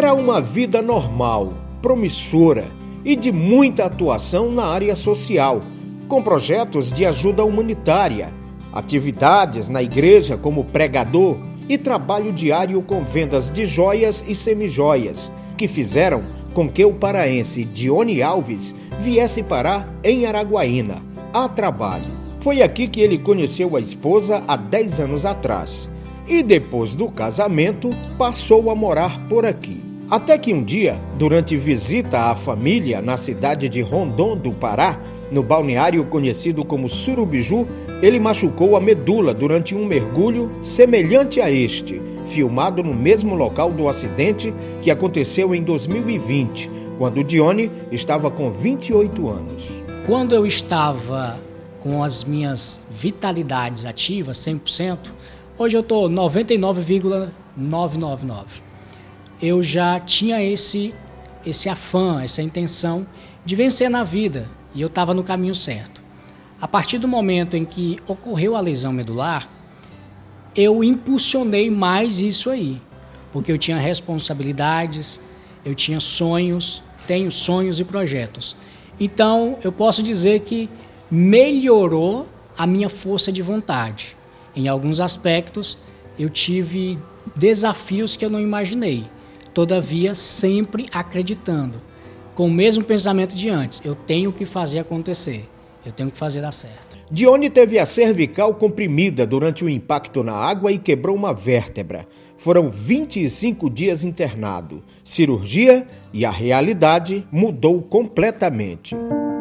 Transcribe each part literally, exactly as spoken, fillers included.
Era uma vida normal, promissora e de muita atuação na área social, com projetos de ajuda humanitária, atividades na igreja como pregador e trabalho diário com vendas de joias e semijoias, que fizeram com que o paraense Dione Alves viesse parar em Araguaína, a trabalho. Foi aqui que ele conheceu a esposa há dez anos atrás e depois do casamento passou a morar por aqui. Até que um dia, durante visita à família na cidade de Rondon do Pará, no balneário conhecido como Surubiju, ele machucou a medula durante um mergulho semelhante a este, filmado no mesmo local do acidente que aconteceu em dois mil e vinte, quando Dione estava com vinte e oito anos. Quando eu estava com as minhas vitalidades ativas, cem por cento, hoje eu estou noventa e nove vírgula novecentos e noventa e nove. Eu já tinha esse, esse afã, essa intenção de vencer na vida e eu estava no caminho certo. A partir do momento em que ocorreu a lesão medular, eu impulsionei mais isso aí, porque eu tinha responsabilidades, eu tinha sonhos, tenho sonhos e projetos. Então, eu posso dizer que melhorou a minha força de vontade. Em alguns aspectos, eu tive desafios que eu não imaginei, todavia sempre acreditando, com o mesmo pensamento de antes, eu tenho que fazer acontecer, eu tenho que fazer dar certo. Dione teve a cervical comprimida durante o impacto na água e quebrou uma vértebra. Foram vinte e cinco dias internado, cirurgia e a realidade mudou completamente.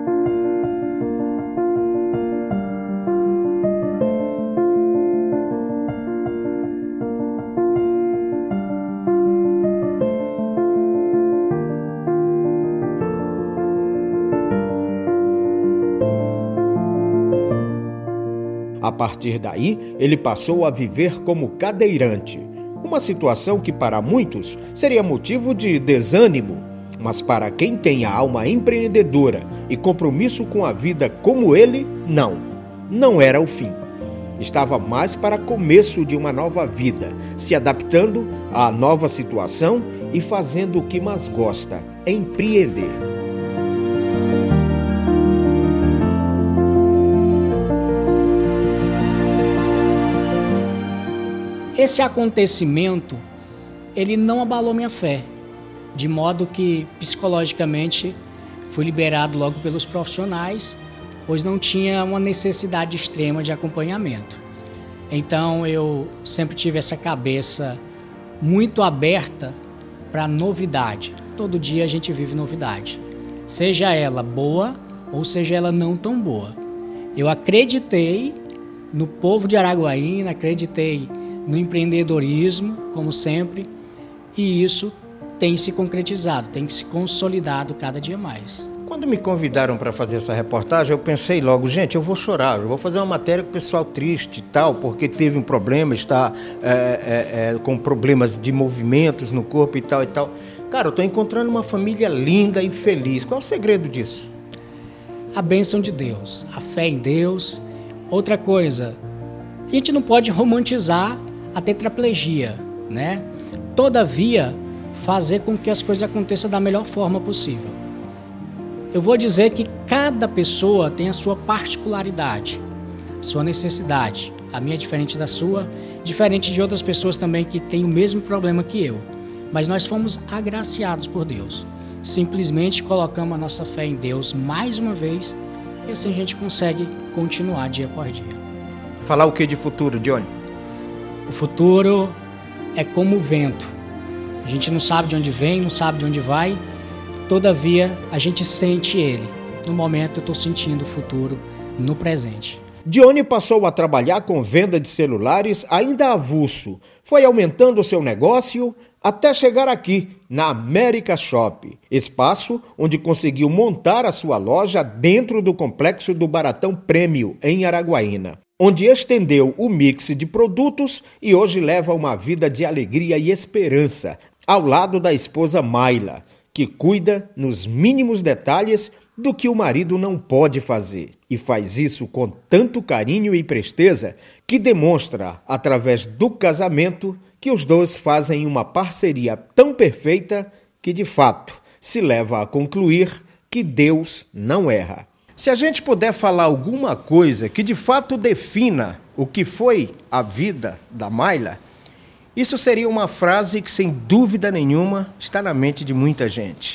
A partir daí, ele passou a viver como cadeirante, uma situação que para muitos seria motivo de desânimo, mas para quem tem a alma empreendedora e compromisso com a vida como ele, não, não era o fim. Estava mais para começo de uma nova vida, se adaptando à nova situação e fazendo o que mais gosta, empreender. Esse acontecimento, ele não abalou minha fé, de modo que psicologicamente fui liberado logo pelos profissionais, pois não tinha uma necessidade extrema de acompanhamento. Então eu sempre tive essa cabeça muito aberta para novidade. Todo dia a gente vive novidade, seja ela boa ou seja ela não tão boa. Eu acreditei no povo de Araguaína, acreditei no empreendedorismo, como sempre, e isso tem se concretizado, tem se consolidado cada dia mais. Quando me convidaram para fazer essa reportagem, eu pensei logo, gente, eu vou chorar, eu vou fazer uma matéria com o pessoal triste e tal, porque teve um problema, está é, é, é, com problemas de movimentos no corpo e tal e tal. Cara, eu estou encontrando uma família linda e feliz. Qual é o segredo disso? A bênção de Deus, a fé em Deus. Outra coisa, a gente não pode romantizar a tetraplegia, né? Todavia, fazer com que as coisas aconteçam da melhor forma possível. Eu vou dizer que cada pessoa tem a sua particularidade, a sua necessidade. A minha é diferente da sua, diferente de outras pessoas também que têm o mesmo problema que eu. Mas nós fomos agraciados por Deus. Simplesmente colocamos a nossa fé em Deus mais uma vez e assim a gente consegue continuar dia após dia. Falar o que de futuro, Dione? O futuro é como o vento. A gente não sabe de onde vem, não sabe de onde vai. Todavia, a gente sente ele. No momento, eu estou sentindo o futuro no presente. Dione passou a trabalhar com venda de celulares ainda avulso. Foi aumentando seu negócio até chegar aqui, na América Shop, espaço onde conseguiu montar a sua loja dentro do complexo do Baratão Prêmio, em Araguaína, onde estendeu o mix de produtos e hoje leva uma vida de alegria e esperança, ao lado da esposa Mayla, que cuida nos mínimos detalhes do que o marido não pode fazer. E faz isso com tanto carinho e presteza que demonstra, através do casamento, que os dois fazem uma parceria tão perfeita que, de fato, se leva a concluir que Deus não erra. Se a gente puder falar alguma coisa que de fato defina o que foi a vida da Mayla, isso seria uma frase que, sem dúvida nenhuma, está na mente de muita gente.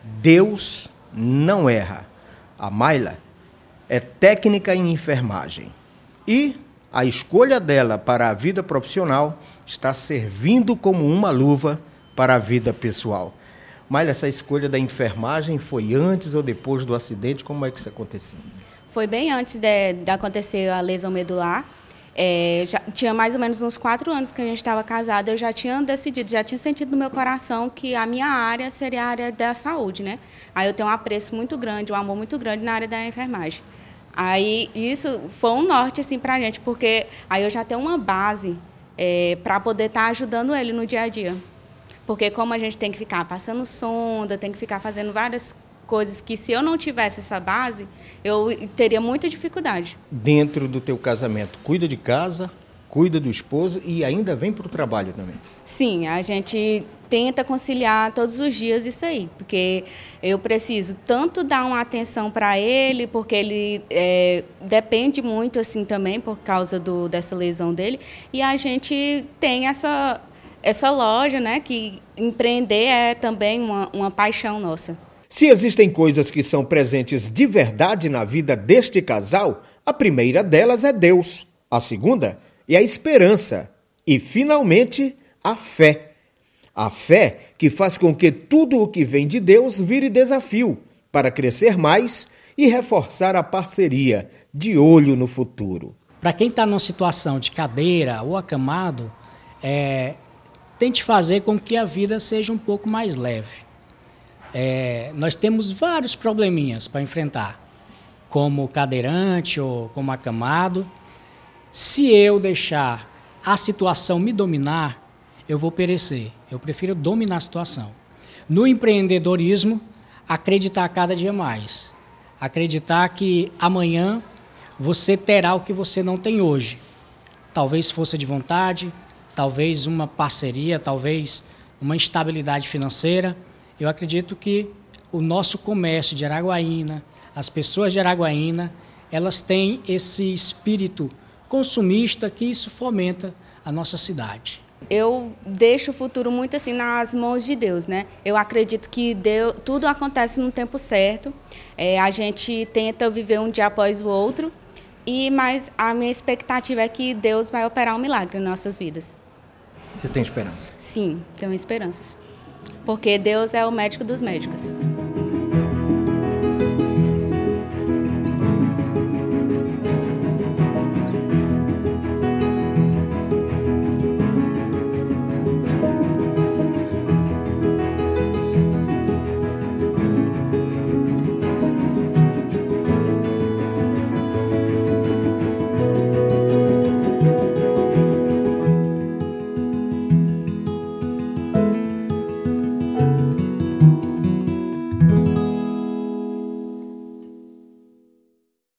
Deus não erra. A Mayla é técnica em enfermagem e a escolha dela para a vida profissional está servindo como uma luva para a vida pessoal. Mayla, essa escolha da enfermagem foi antes ou depois do acidente? Como é que isso aconteceu? Foi bem antes de, de acontecer a lesão medular. É, já tinha mais ou menos uns quatro anos que a gente estava casada, eu já tinha decidido, já tinha sentido no meu coração que a minha área seria a área da saúde, né? Aí eu tenho um apreço muito grande, um amor muito grande na área da enfermagem. Aí isso foi um norte assim, para a gente, porque aí eu já tenho uma base é, para poder estar tá ajudando ele no dia a dia. Porque como a gente tem que ficar passando sonda, tem que ficar fazendo várias coisas que, se eu não tivesse essa base, eu teria muita dificuldade. Dentro do teu casamento, cuida de casa, cuida do esposo e ainda vem para o trabalho também? Sim, a gente tenta conciliar todos os dias isso aí, porque eu preciso tanto dar uma atenção para ele, porque ele é, depende muito assim também por causa do, dessa lesão dele, e a gente tem essa, essa loja, né, que empreender é também uma, uma paixão nossa. Se existem coisas que são presentes de verdade na vida deste casal, a primeira delas é Deus, a segunda é a esperança e, finalmente, a fé. A fé que faz com que tudo o que vem de Deus vire desafio para crescer mais e reforçar a parceria de olho no futuro. Para quem está numa situação de cadeira ou acamado, é, tente fazer com que a vida seja um pouco mais leve. É, nós temos vários probleminhas para enfrentar, como cadeirante ou como acamado. Se eu deixar a situação me dominar, eu vou perecer. Eu prefiro dominar a situação. No empreendedorismo, acreditar cada dia mais. Acreditar que amanhã você terá o que você não tem hoje. Talvez força de vontade, talvez uma parceria, talvez uma estabilidade financeira. Eu acredito que o nosso comércio de Araguaína, as pessoas de Araguaína, elas têm esse espírito consumista que isso fomenta a nossa cidade. Eu deixo o futuro muito assim nas mãos de Deus, né? Eu acredito que Deus, tudo acontece no tempo certo. É, a gente tenta viver um dia após o outro, e mas a minha expectativa é que Deus vai operar um milagre em nossas vidas. Você tem esperança? Sim, tenho esperanças. Porque Deus é o médico dos médicos.